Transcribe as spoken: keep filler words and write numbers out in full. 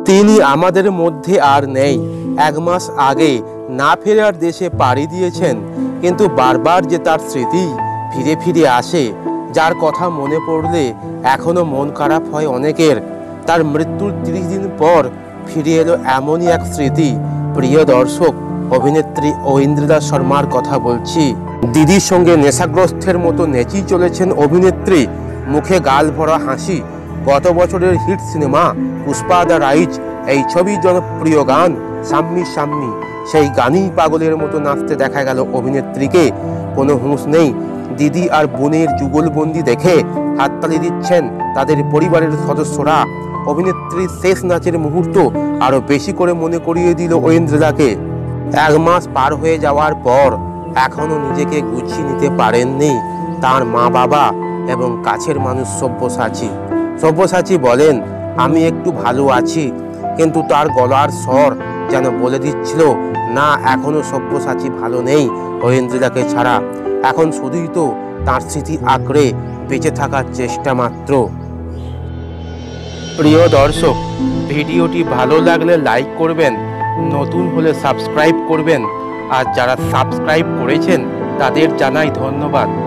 তিনি আমাদের মধ্যে আর নেই। এক মাস আগে না ফেরার দেশে পাড়ি দিয়েছেন, কিন্তু বারবার যে তার স্মৃতি ফিরে ফিরে আসে, যার কথা মনে পড়লে এখনো মন খারাপ হয় অনেকের। তার মৃত্যুর তিরিশ দিন পর ফিরে এলো এমনই এক স্মৃতি। প্রিয় দর্শক, অভিনেত্রী ঐন্দ্রিলা শর্মার কথা বলছি। দিদির সঙ্গে নেশাগ্রস্তের মতো নেচেই চলেছেন অভিনেত্রী, মুখে গাল ভরা হাসি। গত বছরের hit cinema Pushpa the rise, এই ছবির জনপ্রিয় গান সাম্মি সাম্মি, সেই গানই পাগলের মতো নাচতে দেখা গেল অভিনেত্রীকে। কোনো হুঁশ নেই। দিদি আর বোনের যুগলবন্দি দেখে হাততালি দিচ্ছেন তাদের পরিবারের সদস্যরা। অভিনেত্রীর শেষ নাচের মুহূর্ত আরো বেশি করে মনে করিয়ে দিল ঐন্দ্রিলাকে। এক মাস পার হয়ে যাওয়ার পর এখনো নিজেকে গুছিয়ে নিতে পারেননি তার মা বাবা এবং কাছের মানুষ সব্যসাচী। সব্যসাচী বলেন, আমি একটু ভালো আছি, কিন্তু তার গলার স্বর যেন বলে দিচ্ছিল, না, এখনো সব্যসাচী ভালো নেই ঐন্দ্রিলাকে ছাড়া। এখন শুধুই তো তার স্মৃতি আঁকড়ে বেঁচে থাকার চেষ্টা মাত্র। প্রিয় দর্শক, ভিডিওটি ভালো লাগলে লাইক করবেন, নতুন হলে সাবস্ক্রাইব করবেন, আর যারা সাবস্ক্রাইব করেছেন তাদের জানাই ধন্যবাদ।